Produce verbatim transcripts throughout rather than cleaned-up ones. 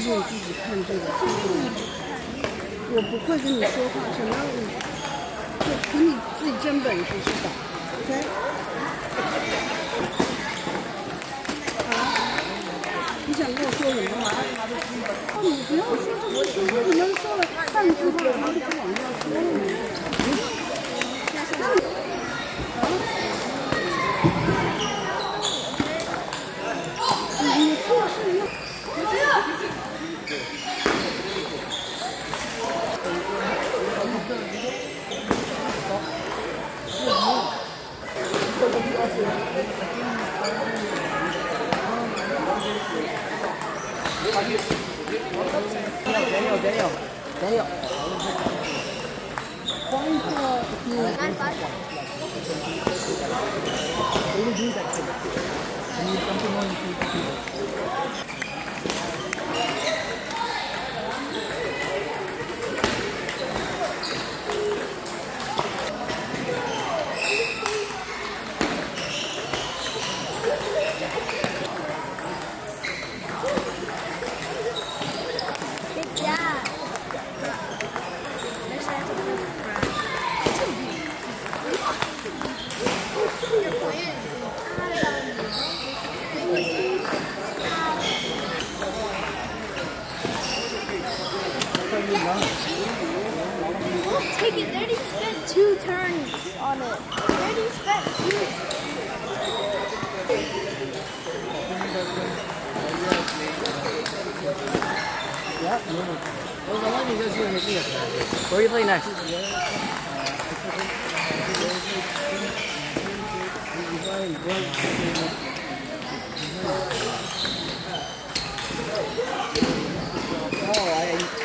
你自己看这个。我不会跟你说话，什么你就凭你自己真本事去打 ，OK？ 好，你想跟我说什么？哦，你不要说这些，我只能说了半句话，然后就不往下说了。你做事要。 别扭，别扭，别扭。黄色， 安排。Take it. They already spent two turns on it. They already spent two. Yeah, no, no. Well, the one you guys doing is here. Where are you playing next? Oh, I.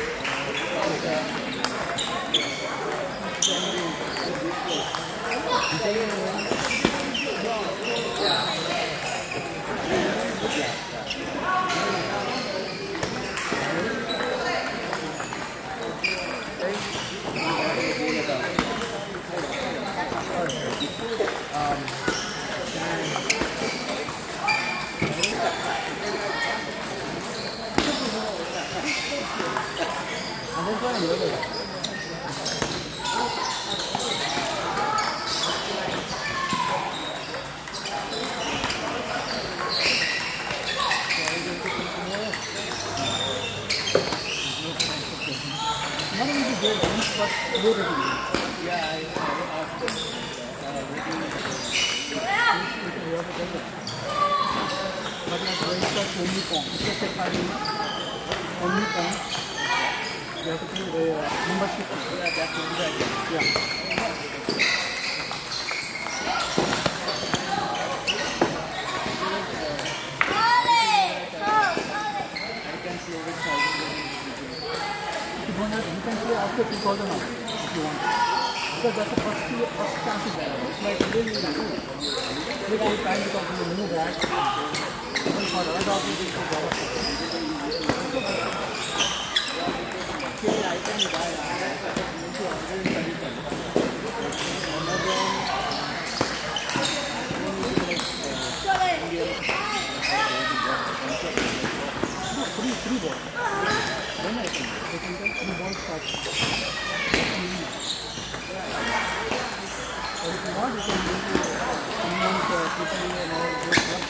Because that's the first, first chance to get it. It's like really good. Look at the time because you move back. One for other opportunities to go. Okay, I can buy that. Three, three balls. Then I can. I can get three balls start. Or if you want, you can use someone's uh, quickly and all this stuff.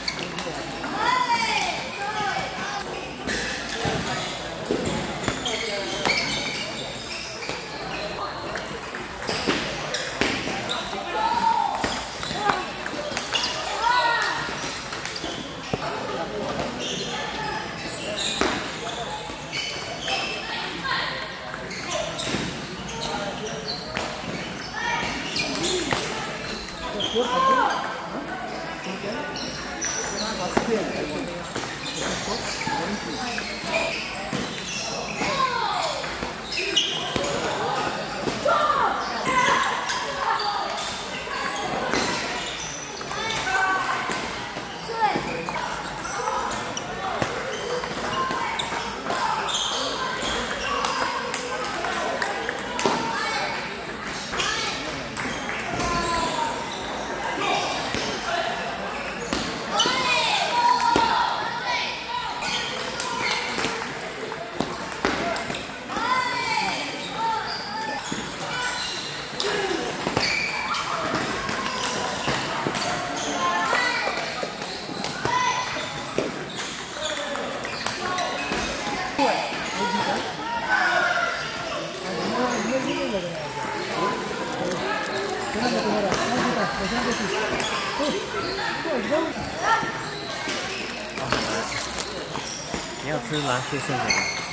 你要吃蓝色剩下的。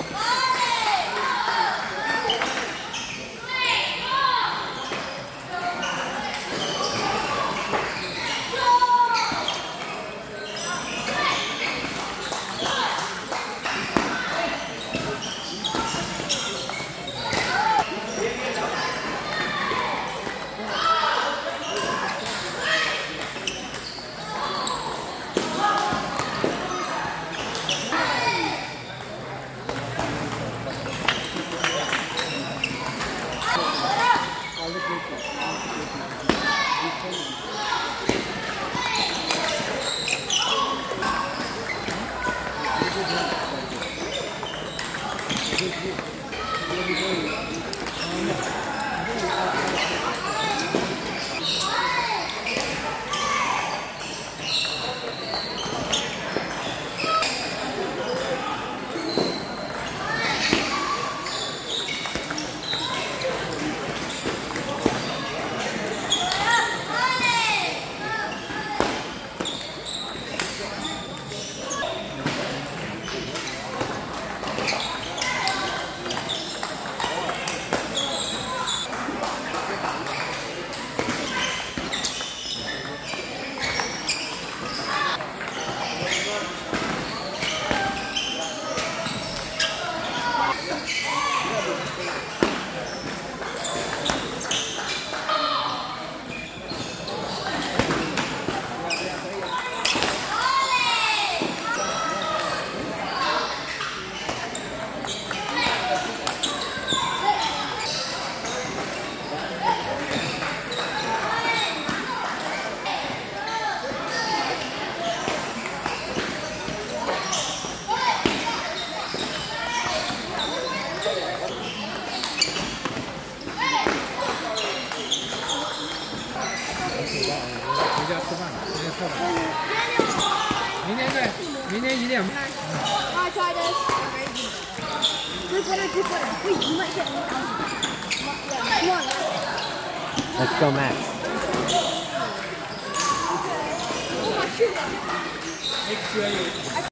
回家吃饭了，明天吃饭。明天再，明天一点半。 I try this. Just put it, just put it. Wait, you might get me down. Come on. Let's go, Max. Oh my shit. Make sure you.